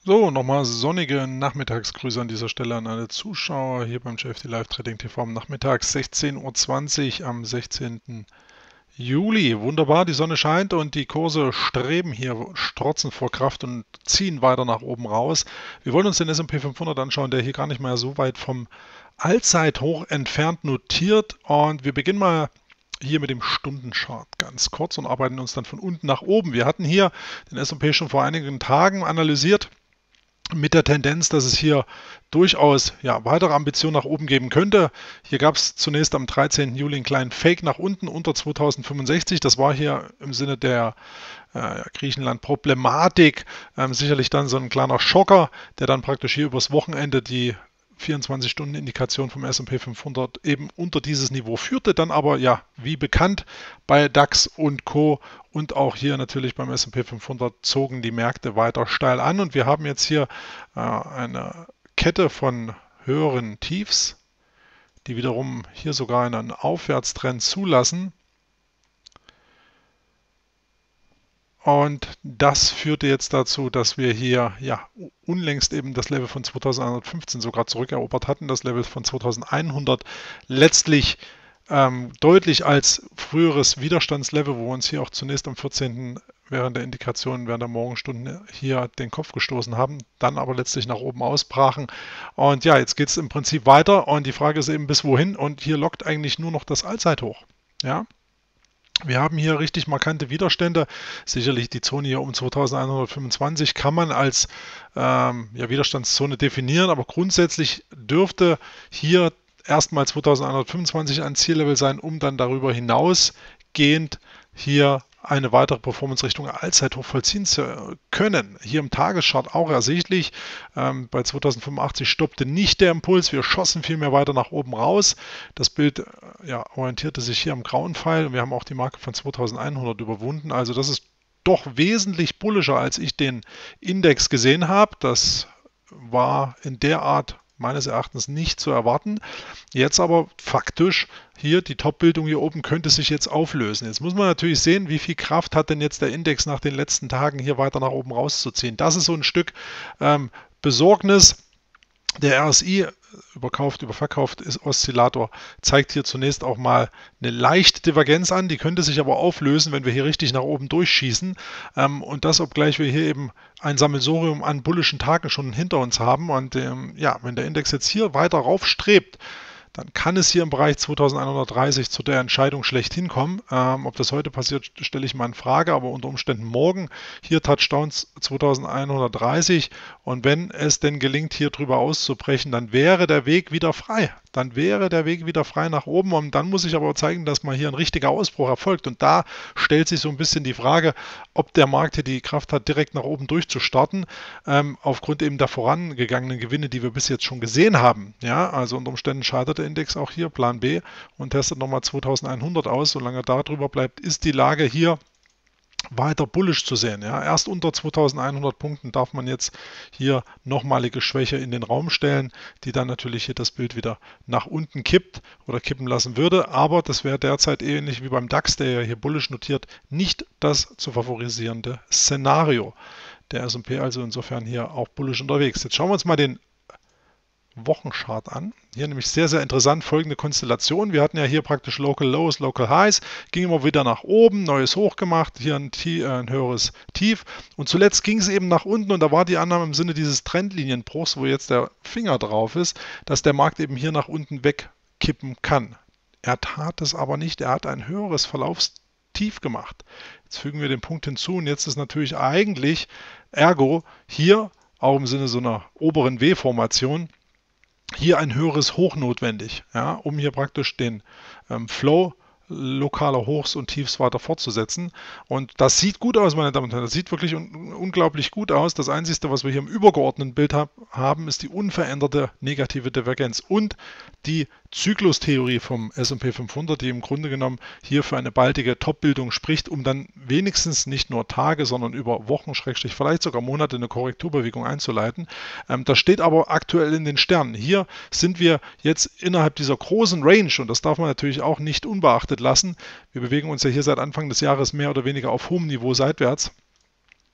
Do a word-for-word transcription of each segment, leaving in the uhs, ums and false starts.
So, nochmal sonnige Nachmittagsgrüße an dieser Stelle an alle Zuschauer hier beim J F D Live Trading T V am Nachmittag sechzehn Uhr zwanzig am sechzehnten Juli. Wunderbar, die Sonne scheint und die Kurse streben hier, strotzen vor Kraft und ziehen weiter nach oben raus. Wir wollen uns den S und P fünfhundert anschauen, der hier gar nicht mehr so weit vom Allzeithoch entfernt notiert, und wir beginnen mal hier mit dem Stundenchart ganz kurz und arbeiten uns dann von unten nach oben. Wir hatten hier den S und P schon vor einigen Tagen analysiert, mit der Tendenz, dass es hier durchaus ja, weitere Ambitionen nach oben geben könnte. Hier gab es zunächst am dreizehnten Juli einen kleinen Fake nach unten unter zweitausendfünfundsechzig. Das war hier im Sinne der äh, Griechenland-Problematik ähm, sicherlich dann so ein kleiner Schocker, der dann praktisch hier übers Wochenende die vierundzwanzig-Stunden-Indikation vom S und P fünfhundert eben unter dieses Niveau führte, dann aber ja, wie bekannt bei DAX und Co. und auch hier natürlich beim S und P fünfhundert zogen die Märkte weiter steil an, und wir haben jetzt hier äh, eine Kette von höheren Tiefs, die wiederum hier sogar einen Aufwärtstrend zulassen. Und das führte jetzt dazu, dass wir hier ja unlängst eben das Level von zweitausendeinhundertfünfzehn sogar zurückerobert hatten, das Level von zweitausendeinhundert letztlich ähm, deutlich als früheres Widerstandslevel, wo wir uns hier auch zunächst am vierzehnten während der Indikation, während der Morgenstunden hier den Kopf gestoßen haben, dann aber letztlich nach oben ausbrachen. Und ja, jetzt geht es im Prinzip weiter, und die Frage ist eben bis wohin, und hier lockt eigentlich nur noch das Allzeithoch. Ja, wir haben hier richtig markante Widerstände. Sicherlich die Zone hier um zweitausendeinhundertfünfundzwanzig kann man als ähm, ja, Widerstandszone definieren, aber grundsätzlich dürfte hier erstmal zweitausendeinhundertfünfundzwanzig ein Ziellevel sein, um dann darüber hinausgehend hier eine weitere Performance Richtung Allzeithoch vollziehen zu können. Hier im Tageschart auch ersichtlich, ähm, bei zweitausendfünfundachtzig stoppte nicht der Impuls, wir schossen vielmehr weiter nach oben raus. Das Bild äh, ja, orientierte sich hier am grauen Pfeil, und wir haben auch die Marke von zweitausendeinhundert überwunden. Also das ist doch wesentlich bullischer, als ich den Index gesehen habe. Das war in der Art meines Erachtens nicht zu erwarten. Jetzt aber faktisch hier die Top-Bildung hier oben könnte sich jetzt auflösen. Jetzt muss man natürlich sehen, wie viel Kraft hat denn jetzt der Index nach den letzten Tagen hier weiter nach oben rauszuziehen. Das ist so ein Stück ähm, Besorgnis. Der R S I, überkauft, überverkauft, ist Oszillator, zeigt hier zunächst auch mal eine leichte Divergenz an, die könnte sich aber auflösen, wenn wir hier richtig nach oben durchschießen. Ähm, und das, obgleich wir hier eben ein Sammelsurium an bullischen Tagen schon hinter uns haben. Und ähm, ja, wenn der Index jetzt hier weiter raufstrebt, dann kann es hier im Bereich zweitausendeinhundertdreißig zu der Entscheidung schlechthin kommen. Ähm, ob das heute passiert, stelle ich mal in Frage, aber unter Umständen morgen. Hier Touchdowns zweitausendeinhundertdreißig, und wenn es denn gelingt, hier drüber auszubrechen, dann wäre der Weg wieder frei. Dann wäre der Weg wieder frei nach oben, und dann muss ich aber zeigen, dass mal hier ein richtiger Ausbruch erfolgt, und da stellt sich so ein bisschen die Frage, ob der Markt hier die Kraft hat, direkt nach oben durchzustarten, ähm, aufgrund eben der vorangegangenen Gewinne, die wir bis jetzt schon gesehen haben. Ja, also unter Umständen scheitert der Index auch hier, Plan B, und testet nochmal zweitausendeinhundert aus. Solange er da drüber bleibt, ist die Lage hier weiter bullisch zu sehen. Ja. Erst unter zweitausendeinhundert Punkten darf man jetzt hier nochmalige Schwäche in den Raum stellen, die dann natürlich hier das Bild wieder nach unten kippt oder kippen lassen würde. Aber das wäre derzeit ähnlich wie beim DAX, der ja hier bullisch notiert, nicht das zu favorisierende Szenario. Der S und P also insofern hier auch bullisch unterwegs. Jetzt schauen wir uns mal den Wochenchart an. Hier nämlich sehr, sehr interessant folgende Konstellation. Wir hatten ja hier praktisch Local Lows, Local Highs, ging immer wieder nach oben, neues Hoch gemacht, hier ein, äh, ein höheres Tief, und zuletzt ging es eben nach unten, und da war die Annahme im Sinne dieses Trendlinienbruchs, wo jetzt der Finger drauf ist, dass der Markt eben hier nach unten wegkippen kann. Er tat es aber nicht, er hat ein höheres Verlaufstief gemacht. Jetzt fügen wir den Punkt hinzu, und jetzt ist natürlich eigentlich ergo hier auch im Sinne so einer oberen W-Formation hier ein höheres Hoch notwendig, ja, um hier praktisch den ähm, Flow lokaler Hochs und Tiefs weiter fortzusetzen. Und das sieht gut aus, meine Damen und Herren. Das sieht wirklich un unglaublich gut aus. Das Einzige, was wir hier im übergeordneten Bild hab, haben, ist die unveränderte negative Divergenz und die Zyklustheorie vom S und P fünfhundert, die im Grunde genommen hier für eine baldige Top-Bildung spricht, um dann wenigstens nicht nur Tage, sondern über Wochen, Schrägstrich, vielleicht sogar Monate eine Korrekturbewegung einzuleiten. Ähm, das steht aber aktuell in den Sternen. Hier sind wir jetzt innerhalb dieser großen Range, und das darf man natürlich auch nicht unbeachtet lassen. Wir bewegen uns ja hier seit Anfang des Jahres mehr oder weniger auf hohem Niveau seitwärts.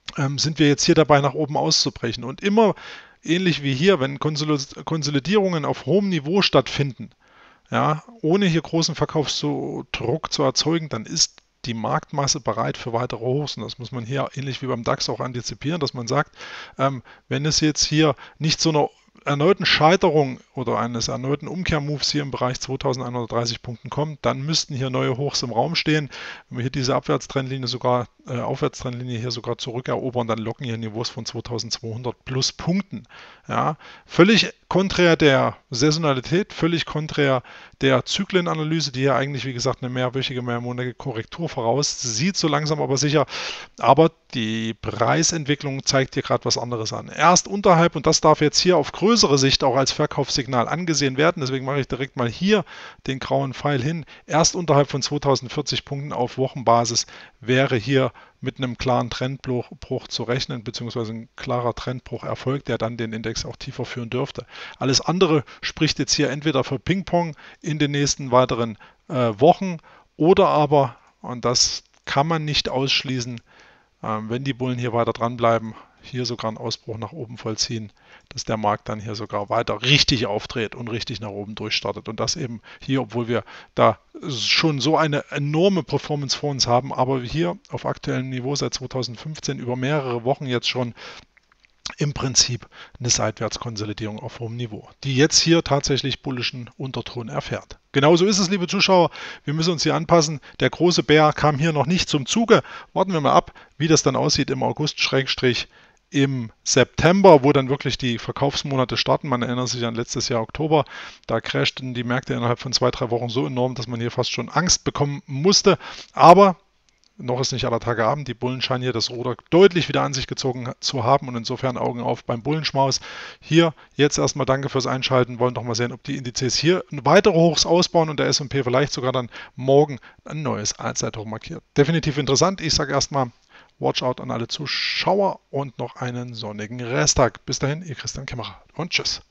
ähm, sind wir jetzt hier dabei, nach oben auszubrechen. Und immer ähnlich wie hier, wenn Konsolidierungen auf hohem Niveau stattfinden, ja, ohne hier großen Verkaufsdruck zu erzeugen, dann ist die Marktmasse bereit für weitere Hochs. Und das muss man hier ähnlich wie beim DAX auch antizipieren, dass man sagt, ähm, wenn es jetzt hier nicht zu einer erneuten Scheiterung oder eines erneuten Umkehrmoves hier im Bereich zweitausendeinhundertdreißig Punkten kommt, dann müssten hier neue Hochs im Raum stehen. Wenn wir hier diese Abwärtstrendlinie sogar, äh, Aufwärtstrendlinie hier sogar zurückerobern, dann locken hier Niveaus von zweitausendzweihundert plus Punkten. Ja, völlig konträr der Saisonalität, völlig konträr der Zyklenanalyse, die ja eigentlich, wie gesagt, eine mehrwöchige, mehrmonatige Korrektur voraussieht, so langsam aber sicher. Aber die Preisentwicklung zeigt hier gerade was anderes an. Erst unterhalb, und das darf jetzt hier auf größere Sicht auch als Verkaufssignal angesehen werden, deswegen mache ich direkt mal hier den grauen Pfeil hin, erst unterhalb von zweitausendvierzig Punkten auf Wochenbasis wäre hier mit einem klaren Trendbruch zu rechnen, beziehungsweise ein klarer Trendbruch erfolgt, der dann den Index auch tiefer führen dürfte. Alles andere spricht jetzt hier entweder für Ping-Pong in den nächsten weiteren äh, Wochen oder aber, und das kann man nicht ausschließen, ähm, wenn die Bullen hier weiter dranbleiben, hier sogar einen Ausbruch nach oben vollziehen, dass der Markt dann hier sogar weiter richtig aufdreht und richtig nach oben durchstartet. Und das eben hier, obwohl wir da schon so eine enorme Performance vor uns haben, aber hier auf aktuellem Niveau seit zweitausendfünfzehn über mehrere Wochen jetzt schon im Prinzip eine Seitwärtskonsolidierung auf hohem Niveau, die jetzt hier tatsächlich bullischen Unterton erfährt. Genauso ist es, liebe Zuschauer. Wir müssen uns hier anpassen. Der große Bär kam hier noch nicht zum Zuge. Warten wir mal ab, wie das dann aussieht im August Schrägstrich im September, wo dann wirklich die Verkaufsmonate starten. Man erinnert sich an letztes Jahr Oktober. Da crashten die Märkte innerhalb von zwei, drei Wochen so enorm, dass man hier fast schon Angst bekommen musste. Aber noch ist nicht aller Tage Abend. Die Bullen scheinen hier das Ruder deutlich wieder an sich gezogen zu haben und insofern Augen auf beim Bullenschmaus. Hier jetzt erstmal danke fürs Einschalten. Wollen doch mal sehen, ob die Indizes hier weitere Hochs ausbauen und der S und P vielleicht sogar dann morgen ein neues Allzeithoch markiert. Definitiv interessant. Ich sage erstmal Watch out an alle Zuschauer und noch einen sonnigen Resttag. Bis dahin, ihr Christian Kämmerer und tschüss.